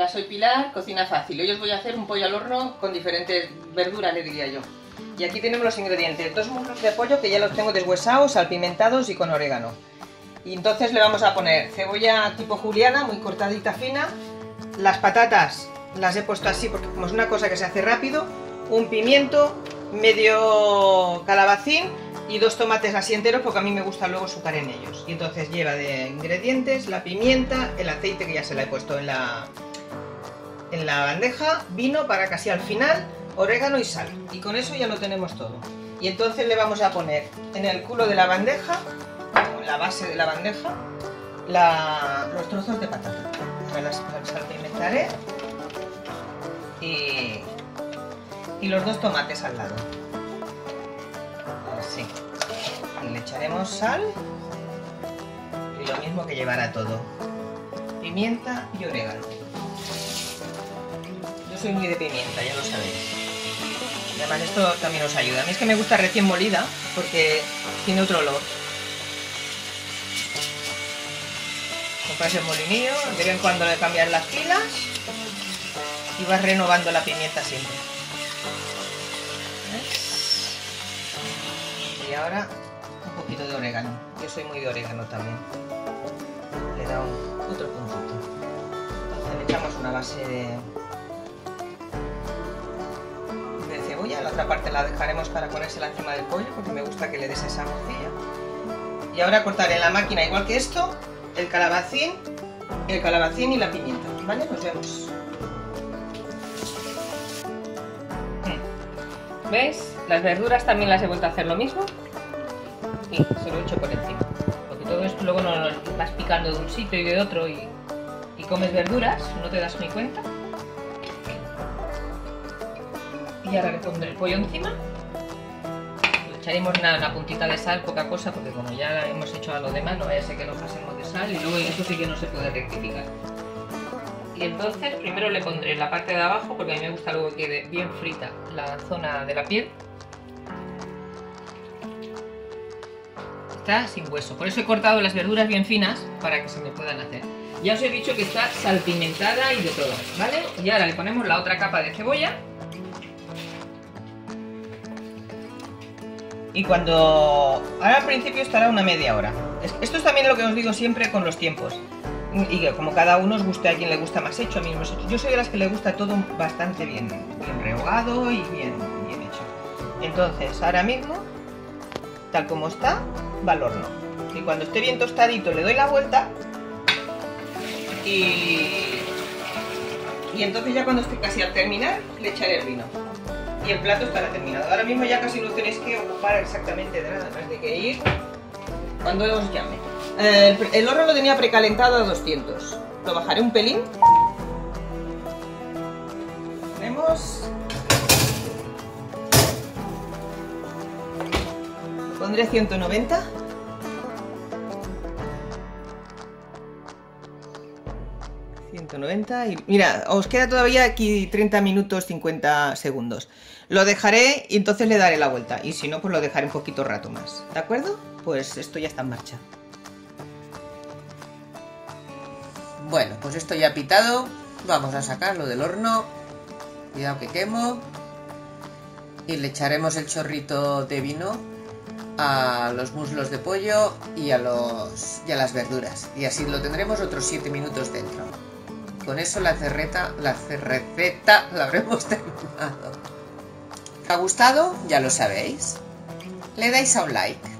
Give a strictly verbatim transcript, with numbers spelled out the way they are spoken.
Hola, soy Pilar, Cocina Fácil. Hoy os voy a hacer un pollo al horno con diferentes verduras, le diría yo. Y aquí tenemos los ingredientes: dos muslos de pollo que ya los tengo deshuesados, salpimentados y con orégano. Y entonces le vamos a poner cebolla tipo juliana, muy cortadita fina. Las patatas las he puesto así porque como es una cosa que se hace rápido. Un pimiento, medio calabacín y dos tomates así enteros porque a mí me gusta luego sucar en ellos. Y entonces lleva de ingredientes la pimienta, el aceite que ya se la he puesto en la, en la bandeja, vino para casi al final, orégano y sal. Y con eso ya lo tenemos todo. Y entonces le vamos a poner en el culo de la bandeja, en la base de la bandeja, la, los trozos de patata. Me las, las salpimentaré y, y los dos tomates al lado. Así. Y le echaremos sal y lo mismo que llevará todo. Pimienta y orégano. Yo soy muy de pimienta, ya lo sabéis. Y además esto también os ayuda. A mí es que me gusta recién molida porque tiene otro olor. Compras el molinillo, de vez en cuando le cambias las pilas y vas renovando la pimienta siempre. ¿Ves? Y ahora un poquito de orégano. Yo soy muy de orégano también. Le da un, otro puntito. Entonces le echamos una base de, de cebolla. La otra parte la dejaremos para ponérsela encima del pollo porque me gusta que le des esa morcilla. Y ahora cortaré en la máquina igual que esto el calabacín, el calabacín y la pimienta. ¿Vale? Nos vemos. ¿Ves? Las verduras también las he vuelto a hacer lo mismo. Y se lo echo por encima. Porque todo esto luego no lo vas picando de un sitio y de otro y, y comes verduras, no te das ni cuenta. Y ahora le pondré el pollo encima. Le echaremos una, una puntita de sal, poca cosa, porque como ya hemos hecho a lo demás, no vaya a ser que nos pasemos de sal y luego eso sí que no se puede rectificar. Y entonces primero le pondré la parte de abajo, porque a mí me gusta luego que quede bien frita la zona de la piel. Está sin hueso, por eso he cortado las verduras bien finas para que se me puedan hacer. Ya os he dicho que está salpimentada y de todo, ¿vale? Y ahora le ponemos la otra capa de cebolla. Y cuando... ahora al principio estará una media hora. Esto es también lo que os digo siempre con los tiempos. Y que como cada uno os guste, a quien le gusta más hecho, a mí no hecho. Yo soy de las que le gusta todo bastante bien, bien rehogado y bien, bien hecho. Entonces, ahora mismo, tal como está, va al horno. Y cuando esté bien tostadito le doy la vuelta y, y entonces ya cuando esté casi al terminar le echaré el vino. Y el plato estará terminado. Ahora mismo ya casi no tenéis que ocupar exactamente de nada más de que ir cuando os llame. El, el horno lo tenía precalentado a doscientos. Lo bajaré un pelín. Ponemos. Lo pondré a ciento noventa. ciento noventa y mira, os queda todavía aquí treinta minutos cincuenta segundos. Lo dejaré y entonces le daré la vuelta. Y si no, pues lo dejaré un poquito rato más. ¿De acuerdo? Pues esto ya está en marcha. Bueno, pues esto ya ha pitado. Vamos a sacarlo del horno. Cuidado que quemo. Y le echaremos el chorrito de vino a los muslos de pollo y a, los, y a las verduras. Y así lo tendremos otros siete minutos dentro. Con eso la cerreta, la receta la habremos terminado. ¿Os ha gustado? Ya lo sabéis. Le dais a un like.